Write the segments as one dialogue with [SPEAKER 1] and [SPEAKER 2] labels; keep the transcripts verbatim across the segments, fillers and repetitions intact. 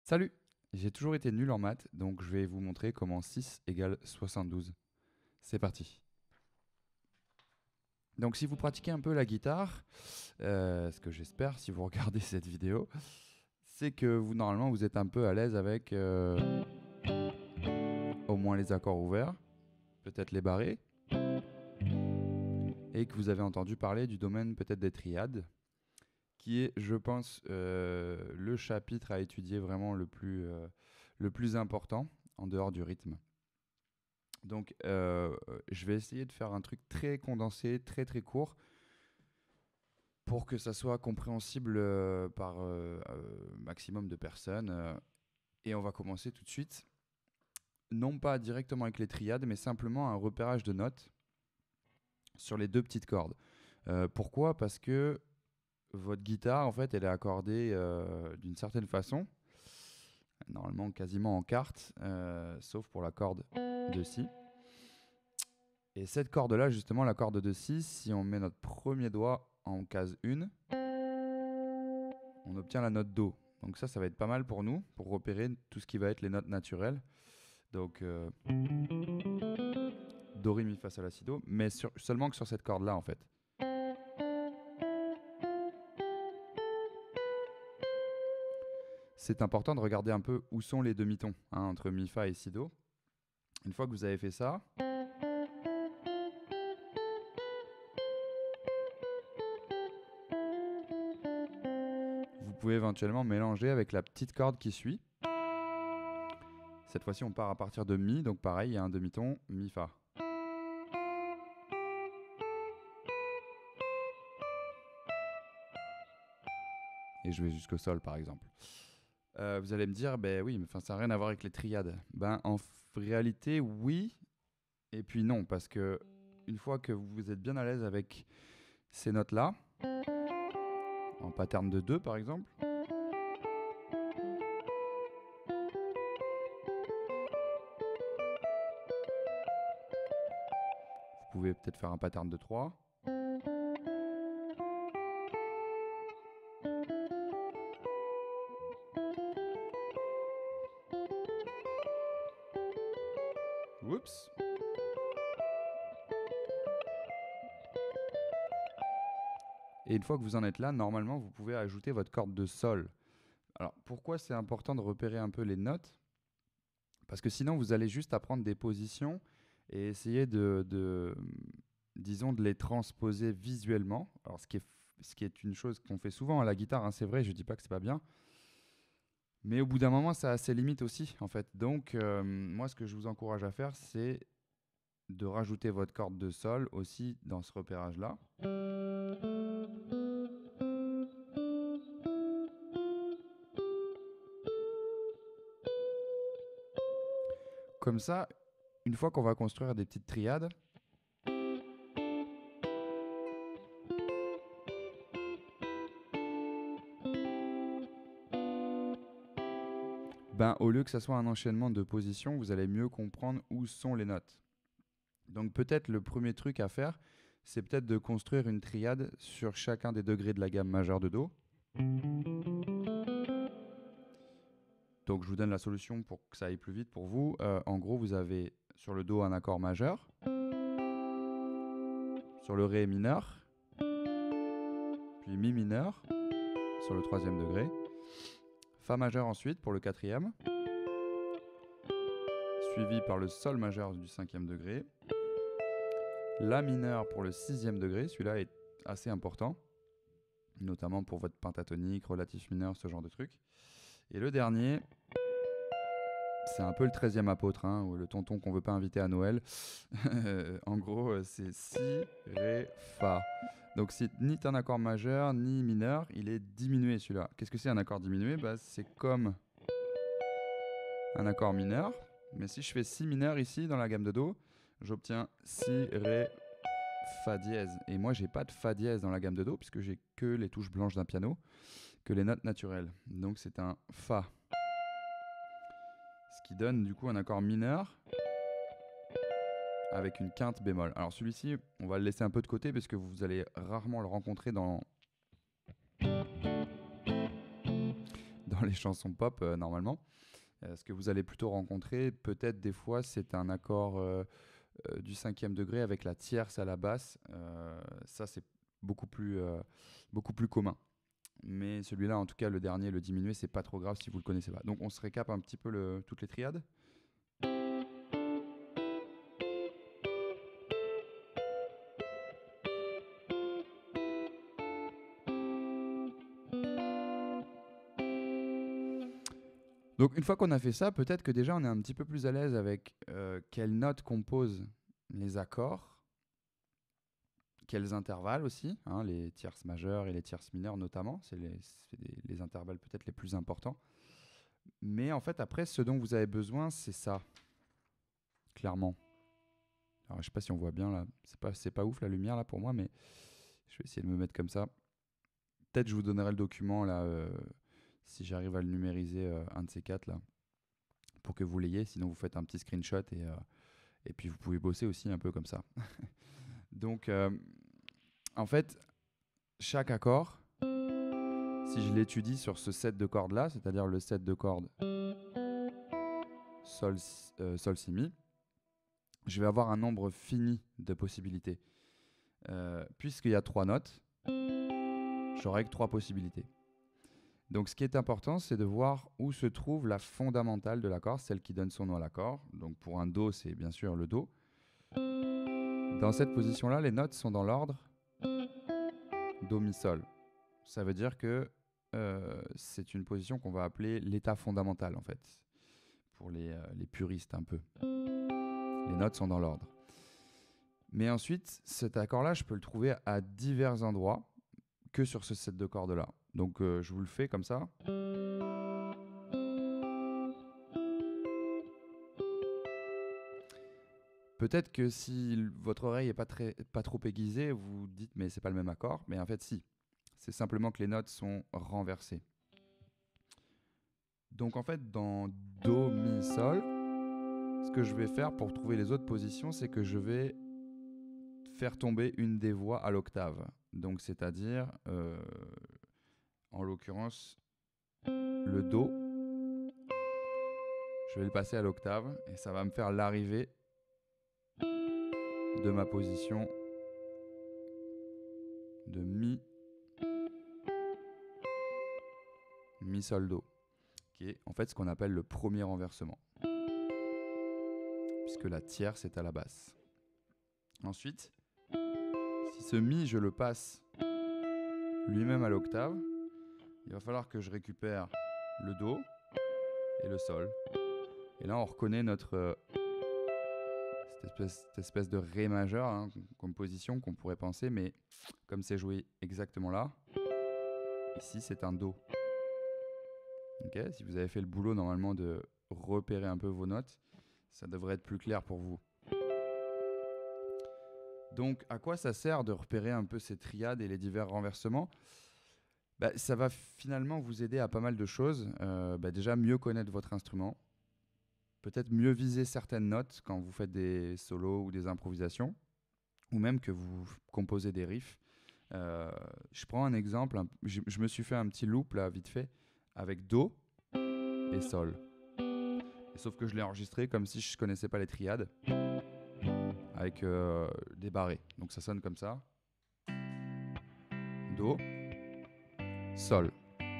[SPEAKER 1] Salut! J'ai toujours été nul en maths, donc je vais vous montrer comment six égale soixante-douze. C'est parti. Donc si vous pratiquez un peu la guitare, euh, ce que j'espère si vous regardez cette vidéo, c'est que vous normalement vous êtes un peu à l'aise avec euh, au moins les accords ouverts, peut-être les barrés, et que vous avez entendu parler du domaine peut-être des triades, qui est, je pense, euh, le chapitre à étudier vraiment le plus, euh, le plus important en dehors du rythme. Donc, euh, je vais essayer de faire un truc très condensé, très très court, pour que ça soit compréhensible euh, par euh, euh, maximum de personnes. euh, et on va commencer tout de suite, non pas directement avec les triades, mais simplement un repérage de notes sur les deux petites cordes. Euh, pourquoi? Parce que votre guitare, en fait, elle est accordée euh, d'une certaine façon, normalement quasiment en quarte, euh, sauf pour la corde de Si. Et cette corde-là, justement, la corde de Si, si on met notre premier doigt en case un, on obtient la note Do. Donc ça, ça va être pas mal pour nous, pour repérer tout ce qui va être les notes naturelles. Donc euh, Do, Ré, Mi, Fa, Sol, La, Si, Do, mais sur, seulement que sur cette corde-là, en fait. C'est important de regarder un peu où sont les demi-tons hein, entre Mi, Fa et Si, Do. Une fois que vous avez fait ça, vous pouvez éventuellement mélanger avec la petite corde qui suit. Cette fois-ci, on part à partir de Mi, donc pareil, il y a un demi-ton, Mi, Fa. Et je vais jusqu'au Sol, par exemple. Euh, vous allez me dire, ben oui, mais ça n'a rien à voir avec les triades. Ben, en réalité, oui, et puis non, parce que une fois que vous êtes bien à l'aise avec ces notes-là, en pattern de deux par exemple, vous pouvez peut-être faire un pattern de trois. Oups. Et une fois que vous en êtes là, normalement, vous pouvez ajouter votre corde de Sol. Alors, pourquoi c'est important de repérer un peu les notes? Parce que sinon, vous allez juste apprendre des positions et essayer de, de disons, de les transposer visuellement. Alors, ce qui est, ce qui est une chose qu'on fait souvent à la guitare, hein, c'est vrai, je ne dis pas que c'est pas bien. Mais au bout d'un moment, ça a ses limites aussi, en fait. Donc, euh, moi, ce que je vous encourage à faire, c'est de rajouter votre corde de Sol aussi dans ce repérage-là. Comme ça, une fois qu'on va construire des petites triades, ben, au lieu que ça soit un enchaînement de positions, vous allez mieux comprendre où sont les notes. Donc peut-être le premier truc à faire, c'est peut-être de construire une triade sur chacun des degrés de la gamme majeure de Do. Donc je vous donne la solution pour que ça aille plus vite pour vous. Euh, en gros, vous avez sur le Do un accord majeur, sur le Ré mineur, puis Mi mineur sur le troisième degré, Fa majeur ensuite pour le quatrième, suivi par le Sol majeur du cinquième degré, La mineur pour le sixième degré, celui-là est assez important, notamment pour votre pentatonique, relatif mineur, ce genre de truc. Et le dernier, c'est un peu le treizième apôtre, hein, ou le tonton qu'on veut pas inviter à Noël. En gros, c'est Si, Ré, Fa. Donc c'est ni un accord majeur, ni mineur, il est diminué celui-là. Qu'est-ce que c'est un accord diminué? Bah, c'est comme un accord mineur, mais si je fais Si mineur ici dans la gamme de Do, j'obtiens Si, Ré, Fa dièse. Et moi, j'ai pas de Fa dièse dans la gamme de Do, puisque j'ai que les touches blanches d'un piano, que les notes naturelles. Donc c'est un Fa. Ce qui donne du coup un accord mineur avec une quinte bémol. Alors celui-ci, on va le laisser un peu de côté parce que vous allez rarement le rencontrer dans, dans les chansons pop euh, normalement. Euh, ce que vous allez plutôt rencontrer, peut-être des fois, c'est un accord euh, euh, du cinquième degré avec la tierce à la basse. Euh, ça, c'est beaucoup plus, euh, beaucoup plus commun. Mais celui-là, en tout cas, le dernier, le diminué, c'est pas trop grave si vous le connaissez pas. Donc, on se récap un petit peu le, toutes les triades. Donc, une fois qu'on a fait ça, peut-être que déjà, on est un petit peu plus à l'aise avec euh, quelles notes composent les accords, quels intervalles aussi, hein, les tierces majeures et les tierces mineures notamment. C'est les, c'est les, les intervalles peut-être les plus importants. Mais en fait, après, ce dont vous avez besoin, c'est ça, clairement. Alors, je sais pas si on voit bien là. C'est pas, c'est pas ouf la lumière là pour moi, mais je vais essayer de me mettre comme ça. Peut-être je vous donnerai le document là, euh, si j'arrive à le numériser, euh, un de ces quatre là, pour que vous l'ayez. Sinon, vous faites un petit screenshot et, euh, et puis vous pouvez bosser aussi un peu comme ça. Donc, euh, en fait, chaque accord, si je l'étudie sur ce set de cordes là, c'est-à-dire le set de cordes sol, euh, sol, si, mi, je vais avoir un nombre fini de possibilités. Euh, puisqu'il y a trois notes, j'aurai que trois possibilités. Donc ce qui est important, c'est de voir où se trouve la fondamentale de l'accord, celle qui donne son nom à l'accord. Donc pour un Do, c'est bien sûr le Do. Dans cette position-là, les notes sont dans l'ordre Do, Mi, Sol. Ça veut dire que euh, c'est une position qu'on va appeler l'état fondamental en fait, pour les, euh, les puristes un peu. Les notes sont dans l'ordre. Mais ensuite, cet accord-là, je peux le trouver à divers endroits que sur ce set de cordes-là. Donc euh, je vous le fais comme ça. Peut-être que si votre oreille n'est pas, très, pas trop aiguisée, vous dites mais c'est pas le même accord. Mais en fait si, c'est simplement que les notes sont renversées. Donc en fait dans Do, Mi, Sol, ce que je vais faire pour trouver les autres positions, c'est que je vais faire tomber une des voix à l'octave. Donc c'est-à-dire, euh, en l'occurrence, le Do, je vais le passer à l'octave et ça va me faire l'arrivée de ma position de Mi, Mi, Sol, Do, qui est en fait ce qu'on appelle le premier renversement, puisque la tierce est à la basse. Ensuite, si ce Mi, je le passe lui-même à l'octave, il va falloir que je récupère le Do et le Sol. Et là, on reconnaît notre, euh, cette, espèce, cette espèce de Ré majeur, hein, comme position qu'on pourrait penser, mais comme c'est joué exactement là, ici c'est un Do. Okay, si vous avez fait le boulot normalement de repérer un peu vos notes, ça devrait être plus clair pour vous. Donc, à quoi ça sert de repérer un peu ces triades et les divers renversements ? Bah, ça va finalement vous aider à pas mal de choses. Euh, bah, déjà, mieux connaître votre instrument. Peut-être mieux viser certaines notes quand vous faites des solos ou des improvisations, ou même que vous composez des riffs. Euh, je prends un exemple. Un, je, je me suis fait un petit loop, là, vite fait, avec Do et Sol. Et sauf que je l'ai enregistré comme si je ne connaissais pas les triades, avec euh, des barrés. Donc ça sonne comme ça. Do, Sol.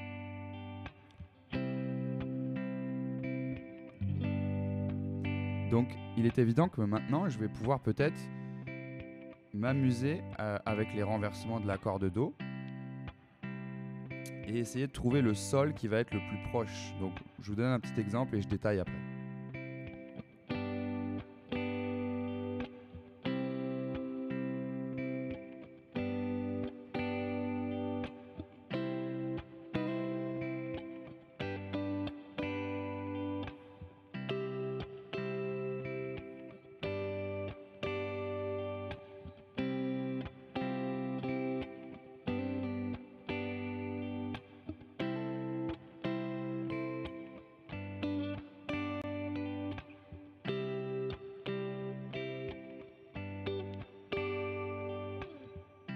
[SPEAKER 1] Donc il est évident que maintenant je vais pouvoir peut-être m'amuser euh, avec les renversements de l'accord de Do et essayer de trouver le Sol qui va être le plus proche. Donc je vous donne un petit exemple et je détaille après.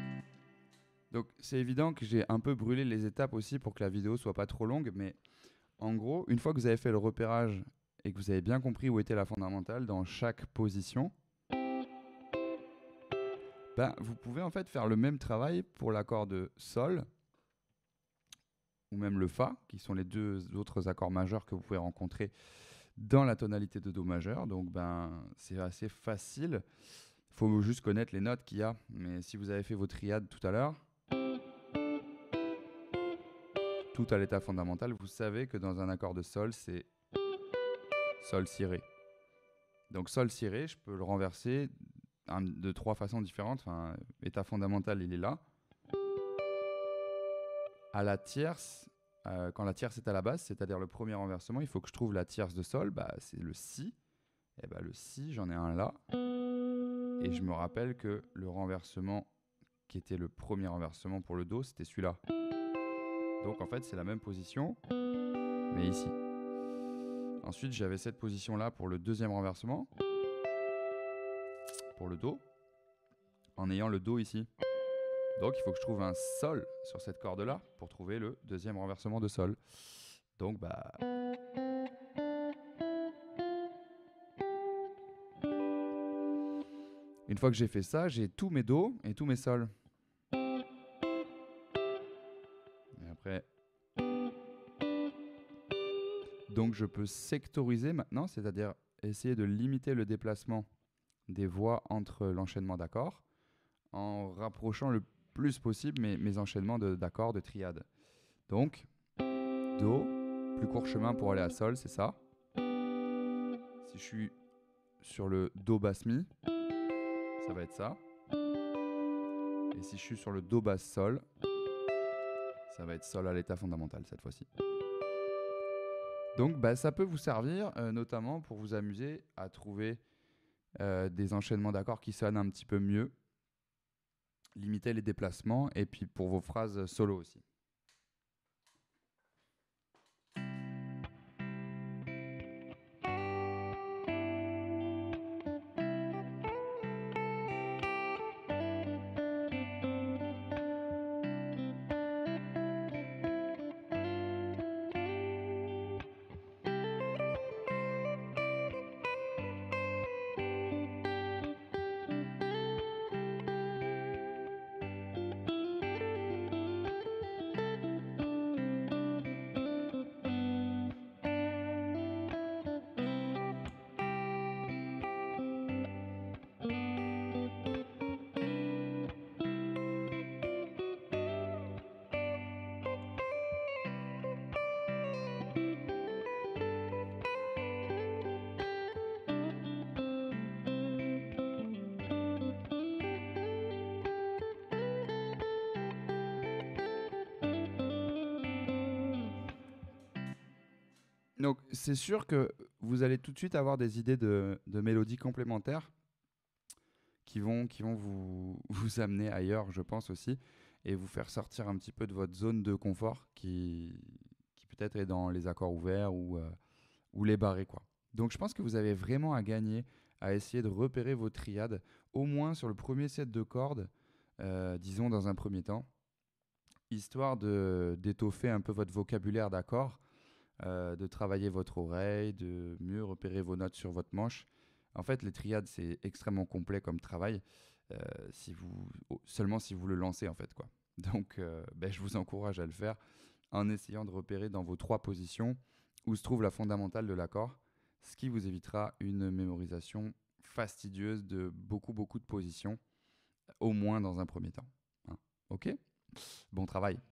[SPEAKER 1] Donc c'est évident que j'ai un peu brûlé les étapes aussi pour que la vidéo soit pas trop longue, mais En gros, une fois que vous avez fait le repérage et que vous avez bien compris où était la fondamentale dans chaque position, ben, vous pouvez en fait faire le même travail pour l'accord de Sol ou même le Fa, qui sont les deux autres accords majeurs que vous pouvez rencontrer dans la tonalité de Do majeur. Donc ben, c'est assez facile. Il faut juste connaître les notes qu'il y a. Mais si vous avez fait vos triades tout à l'heure, tout à l'état fondamental, vous savez que dans un accord de Sol, c'est Sol si Ré. Donc Sol si Ré, je peux le renverser de trois façons différentes. Enfin, état fondamental, il est là. À la tierce, euh, quand la tierce est à la basse, c'est-à-dire le premier renversement, il faut que je trouve la tierce de Sol, bah, c'est le Si. Et bah, le Si, j'en ai un là. Et je me rappelle que le renversement qui était le premier renversement pour le Do, c'était celui-là. Donc en fait, c'est la même position, mais ici. Ensuite, j'avais cette position-là pour le deuxième renversement, pour le Do, en ayant le Do ici. Donc il faut que je trouve un Sol sur cette corde-là pour trouver le deuxième renversement de Sol. Donc bah... Une fois que j'ai fait ça, j'ai tous mes Do et tous mes Sols. Et après... Donc je peux sectoriser maintenant, c'est-à-dire essayer de limiter le déplacement des voix entre l'enchaînement d'accords en rapprochant le plus possible mes, mes enchaînements d'accords de, de triade. Donc, Do, plus court chemin pour aller à Sol, c'est ça. Si je suis sur le Do basse mi, ça va être ça. Et si je suis sur le Do basse Sol, ça va être Sol à l'état fondamental cette fois-ci. Donc bah, ça peut vous servir euh, notamment pour vous amuser à trouver euh, des enchaînements d'accords qui sonnent un petit peu mieux, limiter les déplacements et puis pour vos phrases solo aussi. Donc c'est sûr que vous allez tout de suite avoir des idées de, de mélodies complémentaires qui vont, qui vont vous, vous amener ailleurs, je pense aussi, et vous faire sortir un petit peu de votre zone de confort qui, qui peut-être est dans les accords ouverts ou, euh, ou les barrés, quoi. Donc je pense que vous avez vraiment à gagner à essayer de repérer vos triades, au moins sur le premier set de cordes, euh, disons dans un premier temps, histoire de, d'étoffer un peu votre vocabulaire d'accords, euh, de travailler votre oreille, de mieux repérer vos notes sur votre manche. En fait, les triades, c'est extrêmement complet comme travail, euh, si vous, oh, seulement si vous le lancez, en fait, quoi. Donc, euh, ben, je vous encourage à le faire en essayant de repérer dans vos trois positions où se trouve la fondamentale de l'accord, ce qui vous évitera une mémorisation fastidieuse de beaucoup, beaucoup de positions, au moins dans un premier temps. Hein. Ok ? Bon travail.